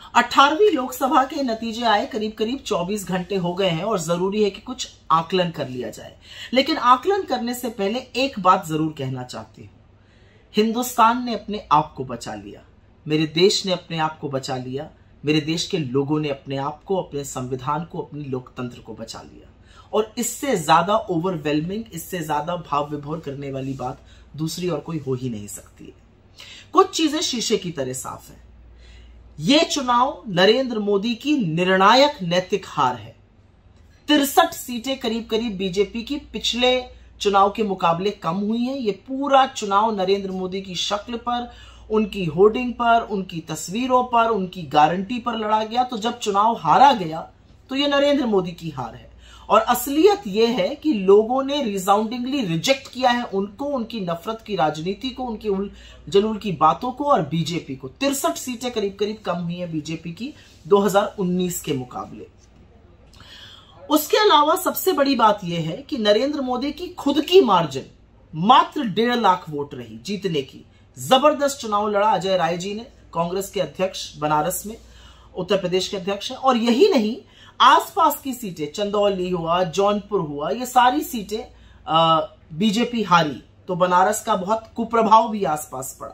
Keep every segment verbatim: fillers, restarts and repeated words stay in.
अठारहवीं लोकसभा के नतीजे आए करीब करीब चौबीस घंटे हो गए हैं और जरूरी है कि कुछ आकलन कर लिया जाए। लेकिन आकलन करने से पहले एक बात जरूर कहना चाहती हूं, हिंदुस्तान ने अपने आप को बचा लिया, मेरे देश ने अपने आप को बचा लिया, मेरे देश के लोगों ने अपने आप को, अपने संविधान को, अपनी लोकतंत्र को बचा लिया। और इससे ज्यादा ओवरवेलमिंग, इससे ज्यादा भाव विभोर करने वाली बात दूसरी और कोई हो ही नहीं सकती है। कुछ चीजें शीशे की तरह साफ है। यह चुनाव नरेंद्र मोदी की निर्णायक नैतिक हार है। तिरसठ सीटें करीब करीब बीजेपी की पिछले चुनाव के मुकाबले कम हुई हैं। यह पूरा चुनाव नरेंद्र मोदी की शक्ल पर, उनकी होर्डिंग पर, उनकी तस्वीरों पर, उनकी गारंटी पर लड़ा गया। तो जब चुनाव हारा गया तो यह नरेंद्र मोदी की हार है। और असलियत यह है कि लोगों ने रिसाउंडिंगली रिजेक्ट किया है उनको, उनकी नफरत की राजनीति को, उनकी उल जलूल की बातों को और बीजेपी को। तिरसठ सीटें करीब करीब कम हुई हैं बीजेपी की दो हज़ार उन्नीस के मुकाबले। उसके अलावा सबसे बड़ी बात यह है कि नरेंद्र मोदी की खुद की मार्जिन मात्र डेढ़ लाख वोट रही जीतने की। जबरदस्त चुनाव लड़ा अजय राय जी ने, कांग्रेस के अध्यक्ष बनारस में, उत्तर प्रदेश के अध्यक्ष हैं। और यही नहीं, आसपास की सीटें, चंदौली हुआ, जौनपुर हुआ, ये सारी सीटें बीजेपी हारी। तो बनारस का बहुत कुप्रभाव भी आसपास पड़ा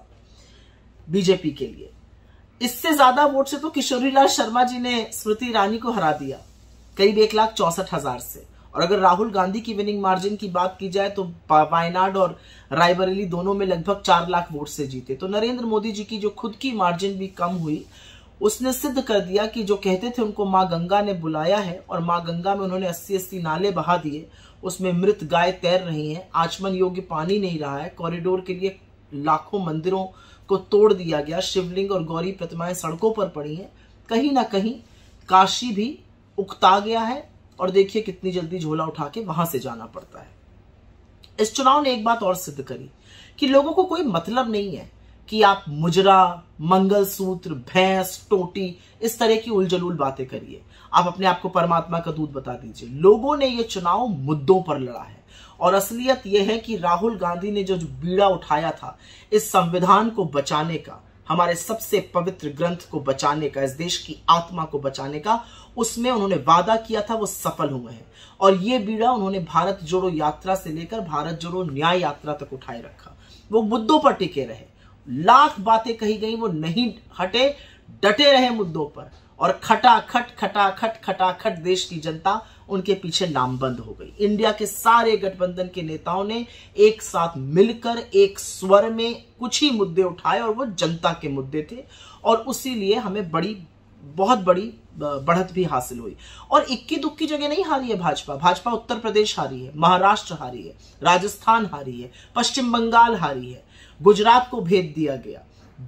बीजेपी के लिए। इससे ज्यादा वोट से तो किशोरीलाल शर्मा जी ने स्मृति ईरानी को हरा दिया, करीब एक लाख चौसठ हजार से। और अगर राहुल गांधी की विनिंग मार्जिन की बात की जाए तो वायनाड और रायबरेली दोनों में लगभग चार लाख वोट से जीते। तो नरेंद्र मोदी जी की जो खुद की मार्जिन भी कम हुई, उसने सिद्ध कर दिया कि जो कहते थे उनको मां गंगा ने बुलाया है, और मां गंगा में उन्होंने अस्सी अस्सी नाले बहा दिए, उसमें मृत गाय तैर रही हैं, आचमन योग्य पानी नहीं रहा है, कॉरिडोर के लिए लाखों मंदिरों को तोड़ दिया गया, शिवलिंग और गौरी प्रतिमाएं सड़कों पर पड़ी हैं। कहीं ना कहीं काशी भी उकता गया है और देखिए कितनी जल्दी झोला उठा के वहां से जाना पड़ता है। इस चुनाव ने एक बात और सिद्ध करी कि लोगों को कोई मतलब नहीं है कि आप मुजरा, मंगलसूत्र, भैंस, टोटी, इस तरह की उलझलूल बातें करिए। आप अपने आप को परमात्मा का दूत बता दीजिए। लोगों ने यह चुनाव मुद्दों पर लड़ा है। और असलियत यह है कि राहुल गांधी ने जो बीड़ा उठाया था इस संविधान को बचाने का, हमारे सबसे पवित्र ग्रंथ को बचाने का, इस देश की आत्मा को बचाने का, उसमें उन्होंने वादा किया था, वो सफल हुए हैं। और ये बीड़ा उन्होंने भारत जोड़ो यात्रा से लेकर भारत जोड़ो न्याय यात्रा तक उठाए रखा। वो मुद्दों पर टिके रहे, लाख बातें कही गई, वो नहीं हटे, डटे रहे मुद्दों पर। और खटाखट खटाखट खटाखट देश की जनता उनके पीछे लामबंद हो गई। इंडिया के सारे गठबंधन के नेताओं ने एक साथ मिलकर एक स्वर में कुछ ही मुद्दे उठाए और वो जनता के मुद्दे थे। और उसी लिए हमें बड़ी, बहुत बड़ी बढ़त भी हासिल हुई। और इक्की दुक्की जगह नहीं हारी है भाजपा। भाजपा उत्तर प्रदेश हारी है, महाराष्ट्र हारी है, राजस्थान हारी है, पश्चिम बंगाल हारी है, गुजरात को भेज दिया गया,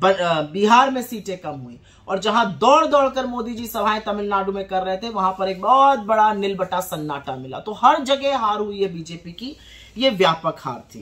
बिहार में सीटें कम हुई। और जहां दौड़ दौड़ कर मोदी जी सभाएं तमिलनाडु में कर रहे थे, वहां पर एक बहुत बड़ा नीलबटा सन्नाटा मिला। तो हर जगह हार हुई है बीजेपी की, ये व्यापक हार थी।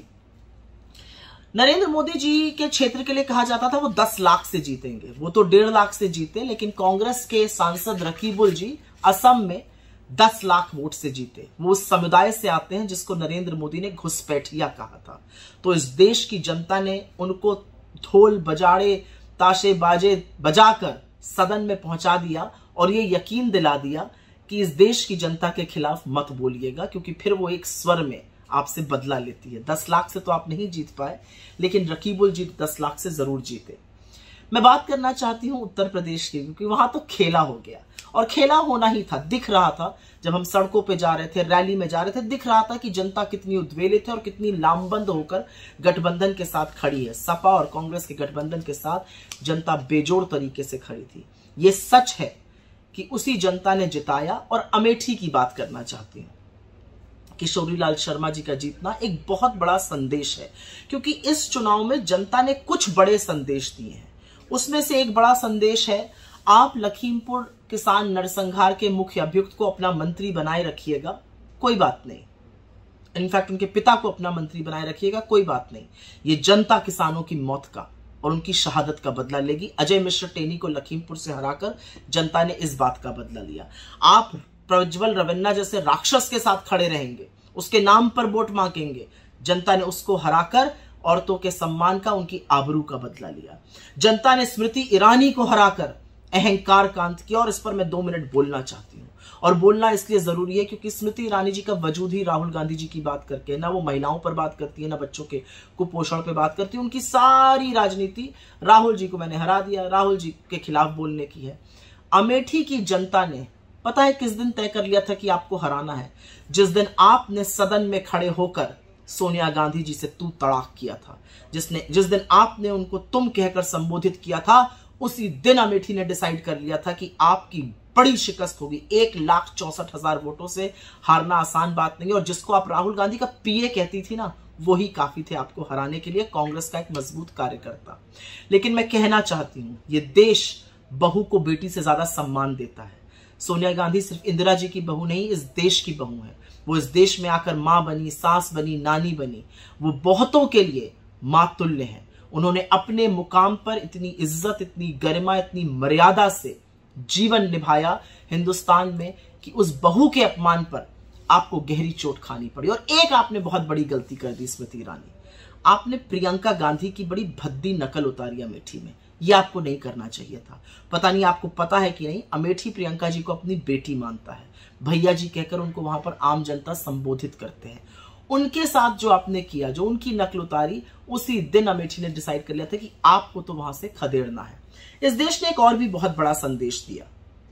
नरेंद्र मोदी जी के क्षेत्र के लिए कहा जाता था वो दस लाख से जीतेंगे, वो तो डेढ़ लाख से जीते। लेकिन कांग्रेस के सांसद रकीबुल जी असम में दस लाख वोट से जीते। वो उस समुदाय से आते हैं जिसको नरेंद्र मोदी ने घुसपैठिया कहा था। तो इस देश की जनता ने उनको ढोल बजाड़े, ताशे बाजे बजाकर सदन में पहुंचा दिया और ये यकीन दिला दिया कि इस देश की जनता के खिलाफ मत बोलिएगा, क्योंकि फिर वो एक स्वर में आपसे बदला लेती है। दस लाख से तो आप नहीं जीत पाए, लेकिन रकीबुल जी दस लाख से जरूर जीते। मैं बात करना चाहती हूं उत्तर प्रदेश की, क्योंकि वहां तो खेला हो गया और खेला होना ही था। दिख रहा था जब हम सड़कों पे जा रहे थे, रैली में जा रहे थे, दिख रहा था कि जनता कितनी उद्वेलित है और कितनी लामबंद होकर गठबंधन के साथ खड़ी है। सपा और कांग्रेस के गठबंधन के साथ जनता बेजोड़ तरीके से खड़ी थी। ये सच है कि उसी जनता ने जिताया। और अमेठी की बात करना चाहती हूं। किशोरीलाल शर्मा जी का जीतना एक बहुत बड़ा संदेश है, क्योंकि इस चुनाव में जनता ने कुछ बड़े संदेश दिए हैं। उसमें से एक बड़ा संदेश है, आप लखीमपुर किसान नरसंहार के मुख्य अभियुक्त को अपना मंत्री बनाए रखिएगा, कोई बात नहीं। इनफैक्ट उनके पिता को अपना मंत्री बनाए रखिएगा, कोई बात नहीं। ये जनता किसानों की मौत का और उनकी शहादत का बदला लेगी। अजय मिश्र टेनी को लखीमपुर से हराकर जनता ने इस बात का बदला लिया। आप प्रज्वल रवन्ना जैसे राक्षस के साथ खड़े रहेंगे, उसके नाम पर वोट मांगेंगे, जनता ने उसको हराकर औरतों के सम्मान का, उनकी आबरू का बदला लिया। जनता ने स्मृति ईरानी को हराकर अहंकार का अंत किया। और इस पर मैं दो मिनट बोलना चाहती हूँ, और बोलना इसलिए जरूरी है क्योंकि स्मृति ईरानी जी का वजूद ही राहुल गांधी जी की बात करके, ना वो महिलाओं पर बात करती है, ना बच्चों के कुपोषण पर बात करती है। उनकी सारी राजनीति राहुल जी को मैंने हरा दिया, राहुल जी के खिलाफ बोलने की है। अमेठी की जनता ने पता है किस दिन तय कर लिया था कि आपको हराना है? जिस दिन आपने सदन में खड़े होकर सोनिया गांधी जी से तू तड़ाक किया था, जिसने जिस दिन आपने उनको तुम कहकर संबोधित किया था, उसी दिन अमेठी ने डिसाइड कर लिया था कि आपकी बड़ी शिकस्त होगी। एक लाख चौसठ हजार वोटों से हारना आसान बात नहीं है। और जिसको आप राहुल गांधी का पीए कहती थी ना, वही काफी थे आपको हराने के लिए, कांग्रेस का एक मजबूत कार्यकर्ता। लेकिन मैं कहना चाहती हूं, ये देश बहू को बेटी से ज्यादा सम्मान देता है। सोनिया गांधी सिर्फ इंदिरा जी की बहू नहीं, इस देश की बहू है। वो इस देश में आकर मां बनी, सास बनी, नानी बनी। वो बहुतों के लिए मां तुल्य है। उन्होंने अपने मुकाम पर इतनी इज्जत, इतनी गरिमा, इतनी मर्यादा से जीवन निभाया हिंदुस्तान में कि उस बहू के अपमान पर आपको गहरी चोट खानी पड़ी। और एक आपने बहुत बड़ी गलती कर दी स्मृति ईरानी, आपने प्रियंका गांधी की बड़ी भद्दी नकल उतारी अमेठी में। यह आपको नहीं करना चाहिए था। पता नहीं आपको पता है कि नहीं, अमेठी प्रियंका जी को अपनी बेटी मानता है, भैया जी कहकर उनको वहां पर आम जनता संबोधित करते हैं। उनके साथ जो आपने किया, जो उनकी नकल उतारी, उसी दिन अमेठी ने डिसाइड कर लिया था कि आपको तो वहां से खदेड़ना है। इस देश ने एक और भी बहुत बड़ा संदेश दिया।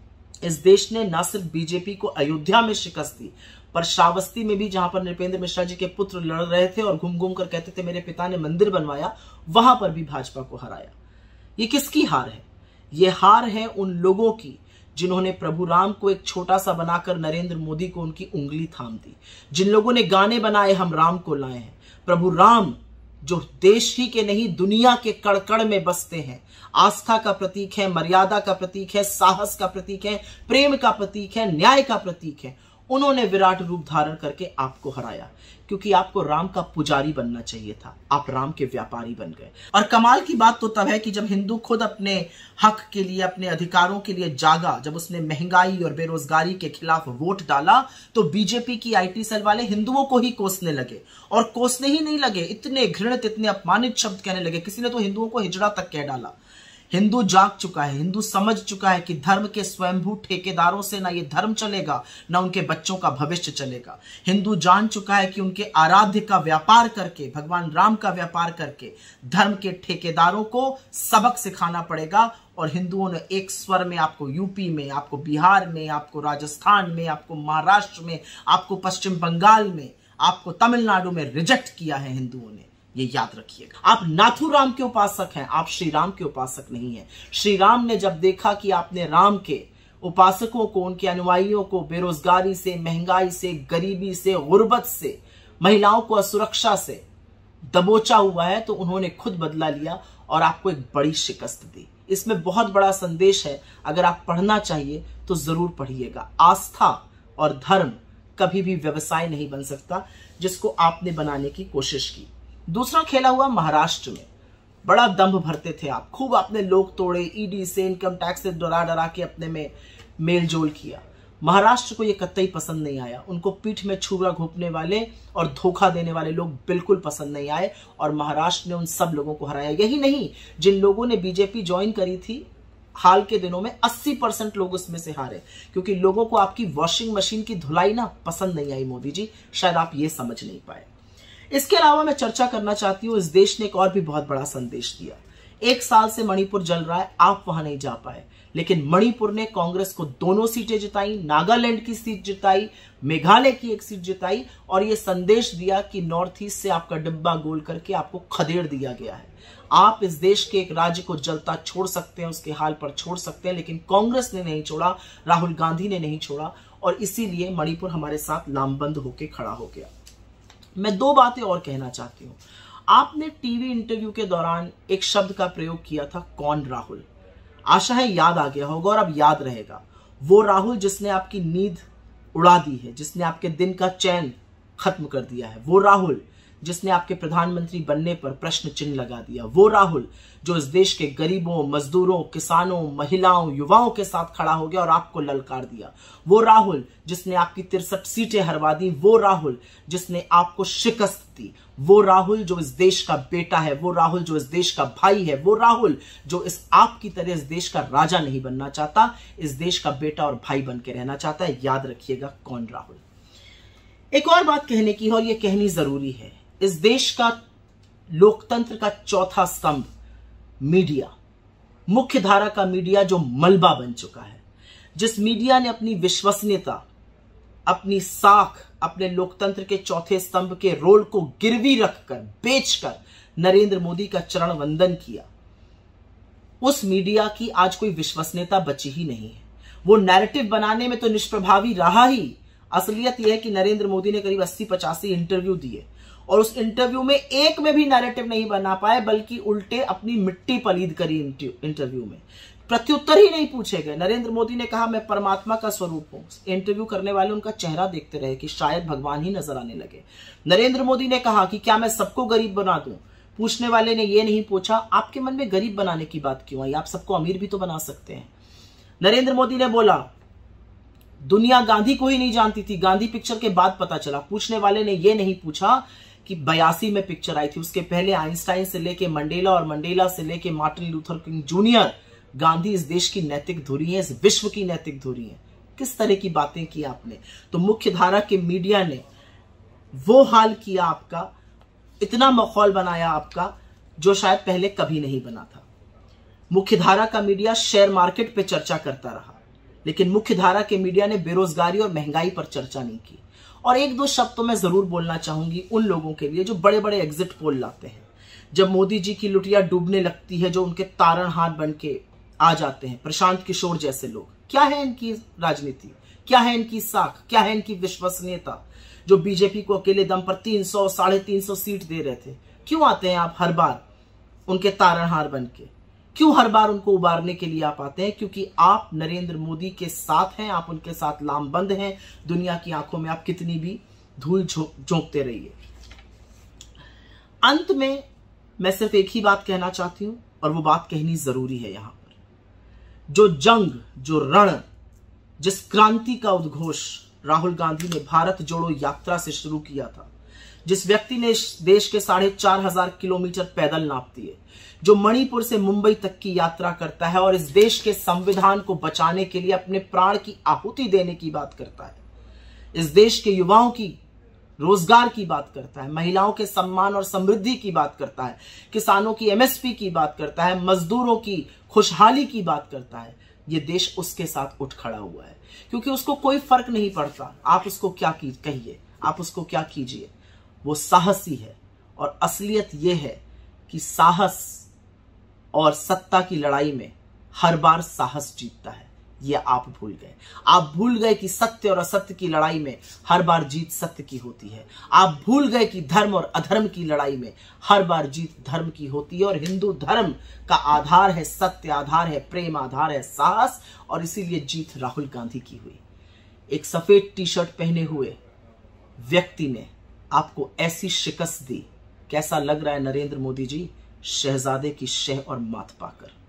इस देश ने न सिर्फ बीजेपी को अयोध्या में शिकस्त दी, पर श्रावस्ती में भी, जहां पर नृपेंद्र मिश्रा जी के पुत्र लड़ रहे थे और घूम घूम कर कहते थे मेरे पिता ने मंदिर बनवाया, वहां पर भी भाजपा को हराया। ये किसकी हार है? ये हार है उन लोगों की जिन्होंने प्रभु राम को एक छोटा सा बनाकर नरेंद्र मोदी को उनकी उंगली थाम दी, जिन लोगों ने गाने बनाए हम राम को लाए हैं। प्रभु राम जो देश ही के नहीं दुनिया के कड़कड़ में बसते हैं, आस्था का प्रतीक है, मर्यादा का प्रतीक है, साहस का प्रतीक है, प्रेम का प्रतीक है, न्याय का प्रतीक है, उन्होंने विराट रूप धारण करके आपको हराया। क्योंकि आपको राम का पुजारी बनना चाहिए था, आप राम के व्यापारी बन गए। और कमाल की बात तो तब है कि जब हिंदू खुद अपने हक के लिए, अपने अधिकारों के लिए जागा, जब उसने महंगाई और बेरोजगारी के खिलाफ वोट डाला, तो बीजेपी की आईटी सेल वाले हिंदुओं को ही कोसने लगे। और कोसने ही नहीं लगे, इतने घृणित, इतने अपमानित शब्द कहने लगे। किसी ने तो हिंदुओं को हिजड़ा तक कह डाला। हिंदू जाग चुका है, हिंदू समझ चुका है कि धर्म के स्वयंभू ठेकेदारों से ना ये धर्म चलेगा, ना उनके बच्चों का भविष्य चलेगा। हिंदू जान चुका है कि उनके आराध्य का व्यापार करके, भगवान राम का व्यापार करके धर्म के ठेकेदारों को सबक सिखाना पड़ेगा। और हिंदुओं ने एक स्वर में आपको यूपी में, आपको बिहार में, आपको राजस्थान में, आपको महाराष्ट्र में, आपको पश्चिम बंगाल में, आपको तमिलनाडु में रिजेक्ट किया है हिंदुओं ने। ये याद रखिएगा। आप नाथुराम के उपासक हैं, आप श्री राम के उपासक नहीं हैं। श्री राम ने जब देखा कि आपने राम के उपासकों को, उनके अनुयायियों को बेरोजगारी से, महंगाई से, गरीबी से, गुर्बत से, महिलाओं को असुरक्षा से दबोचा हुआ है, तो उन्होंने खुद बदला लिया और आपको एक बड़ी शिकस्त दी। इसमें बहुत बड़ा संदेश है, अगर आप पढ़ना चाहिए तो जरूर पढ़िएगा। आस्था और धर्म कभी भी व्यवसाय नहीं बन सकता, जिसको आपने बनाने की कोशिश की। दूसरा खेला हुआ महाराष्ट्र में, बड़ा दंभ भरते थे आप, खूब आपने लोग तोड़े, ईडी से, इनकम टैक्स से डरा डरा के अपने में मेल जोल किया। महाराष्ट्र को यह कतई पसंद नहीं आया। उनको पीठ में छुरा घोंपने वाले और धोखा देने वाले लोग बिल्कुल पसंद नहीं आए, और महाराष्ट्र ने उन सब लोगों को हराया। यही नहीं, जिन लोगों ने बीजेपी ज्वाइन करी थी हाल के दिनों में, अस्सी परसेंट लोग उसमें से हारे, क्योंकि लोगों को आपकी वॉशिंग मशीन की धुलाई ना पसंद नहीं आई। मोदी जी, शायद आप ये समझ नहीं पाए। इसके अलावा मैं चर्चा करना चाहती हूं, इस देश ने एक और भी बहुत बड़ा संदेश दिया। एक साल से मणिपुर जल रहा है, आप वहां नहीं जा पाए, लेकिन मणिपुर ने कांग्रेस को दोनों सीटें जिताई, नागालैंड की सीट जिताई, मेघालय की एक सीट जिताई, और यह संदेश दिया कि नॉर्थ ईस्ट से आपका डिब्बा गोल करके आपको खदेड़ दिया गया है। आप इस देश के एक राज्य को जलता छोड़ सकते हैं, उसके हाल पर छोड़ सकते हैं, लेकिन कांग्रेस ने नहीं छोड़ा, राहुल गांधी ने नहीं छोड़ा, और इसीलिए मणिपुर हमारे साथ लामबंद होकर खड़ा हो गया। मैं दो बातें और कहना चाहती हूं। आपने टीवी इंटरव्यू के दौरान एक शब्द का प्रयोग किया था, कौन राहुल। आशा है याद आ गया होगा और अब याद रहेगा। वो राहुल जिसने आपकी नींद उड़ा दी है, जिसने आपके दिन का चैन खत्म कर दिया है, वो राहुल जिसने आपके प्रधानमंत्री बनने पर प्रश्न चिन्ह लगा दिया, वो राहुल जो इस देश के गरीबों, मजदूरों, किसानों, महिलाओं, युवाओं के साथ खड़ा हो गया और आपको ललकार दिया, वो राहुल जिसने आपकी तिरसठ सीटें हरवा दी, वो राहुल जिसने आपको शिकस्त दी, वो राहुल जो इस देश का बेटा है, वो राहुल जो इस देश का भाई है, वो राहुल जो इस आपकी तरह इस देश का राजा नहीं बनना चाहता, इस देश का बेटा और भाई बन के रहना चाहता है। याद रखिएगा कौन राहुल। एक और बात कहने की है और यह कहनी जरूरी है, इस देश का लोकतंत्र का चौथा स्तंभ मीडिया, मुख्य धारा का मीडिया जो मलबा बन चुका है, जिस मीडिया ने अपनी विश्वसनीयता, अपनी साख, अपने लोकतंत्र के चौथे स्तंभ के रोल को गिरवी रखकर, बेचकर नरेंद्र मोदी का चरण वंदन किया, उस मीडिया की आज कोई विश्वसनीयता बची ही नहीं है। वो नैरेटिव बनाने में तो निष्प्रभावी रहा ही। असलियत यह है कि नरेंद्र मोदी ने करीब अस्सी पचासी इंटरव्यू दिए और उस इंटरव्यू में एक में भी नैरेटिव नहीं बना पाए, बल्कि उल्टे अपनी मिट्टी पलीद करी इंटरव्यू में। प्रत्युत्तर ही नहीं पूछे गए। नरेंद्र मोदी ने कहा मैं परमात्मा का स्वरूप हूं। इंटरव्यू करने वाले उनका चेहरा देखते रहे कि शायद भगवान ही नजर आने लगे। नरेंद्र मोदी ने कहा कि क्या मैं सबको गरीब बना दूं। पूछने वाले ने यह नहीं पूछा आपके मन में गरीब बनाने की बात क्यों आई, आप सबको अमीर भी तो बना सकते हैं। नरेंद्र मोदी ने बोला दुनिया गांधी को ही नहीं जानती थी, गांधी पिक्चर के बाद पता चला। पूछने वाले ने यह नहीं पूछा कि बयासी में पिक्चर आई थी, उसके पहले आइंस्टाइन से लेके मंडेला और मंडेला से लेके Martin Luther King Junior, Gandhi इस देश की नैतिक धुरी है, इस विश्व की नैतिक धुरी है। किस तरह की बातें की आपने। तो मुख्य धारा के मीडिया ने वो हाल किया आपका, इतना माहौल बनाया आपका जो शायद पहले कभी नहीं बना था। मुख्य धारा का मीडिया शेयर मार्केट पे चर्चा करता रहा, लेकिन मुख्य धारा के मीडिया ने बेरोजगारी और महंगाई पर चर्चा नहीं की। और एक दो शब्द तो मैं जरूर बोलना चाहूंगी उन लोगों के लिए जो बड़े बड़े एग्जिट पोल लाते हैं। जब मोदी जी की लुटिया डूबने लगती है, जो उनके तारणहार बन के आ जाते हैं, प्रशांत किशोर जैसे लोग, क्या है इनकी राजनीति, क्या है इनकी साख, क्या है इनकी विश्वसनीयता। जो बीजेपी को अकेले दम पर तीन सौ साढ़े तीन सौ सीट दे रहे थे, क्यों आते हैं आप हर बार उनके तारणहार बन के, क्यों हर बार उनको उबारने के लिए आप आते हैं? क्योंकि आप नरेंद्र मोदी के साथ हैं, आप उनके साथ लामबंद हैं। दुनिया की आंखों में आप कितनी भी धूल झोंकते रहिए। अंत में मैं सिर्फ एक ही बात कहना चाहती हूं और वो बात कहनी जरूरी है यहां पर। जो जंग, जो रण, जिस क्रांति का उद्घोष राहुल गांधी ने भारत जोड़ो यात्रा से शुरू किया था, जिस व्यक्ति ने इस देश के साढ़े चार हजार किलोमीटर पैदल नाप दिए, जो मणिपुर से मुंबई तक की यात्रा करता है और इस देश के संविधान को बचाने के लिए अपने प्राण की आहुति देने की बात करता है, इस देश के युवाओं की रोजगार की बात करता है, महिलाओं के सम्मान और समृद्धि की बात करता है, किसानों की एमएसपी की बात करता है, मजदूरों की खुशहाली की बात करता है, ये देश उसके साथ उठ खड़ा हुआ है। क्योंकि उसको कोई फर्क नहीं पड़ता आप उसको क्या कहिए, आप उसको क्या कीजिए, वो साहसी है। और असलियत यह है कि साहस और सत्ता की लड़ाई में हर बार साहस जीतता है। यह आप भूल गए। आप भूल गए कि सत्य और असत्य की लड़ाई में हर बार जीत सत्य की होती है। आप भूल गए कि धर्म और अधर्म की लड़ाई में हर बार जीत धर्म की होती है। और हिंदू धर्म का आधार है सत्य, आधार है प्रेम, आधार है साहस, और इसीलिए जीत राहुल गांधी की हुई। एक सफेद टी शर्ट पहने हुए व्यक्ति ने आपको ऐसी शिकस्त दी। कैसा लग रहा है नरेंद्र मोदी जी, शहजादे की शह और मात पाकर?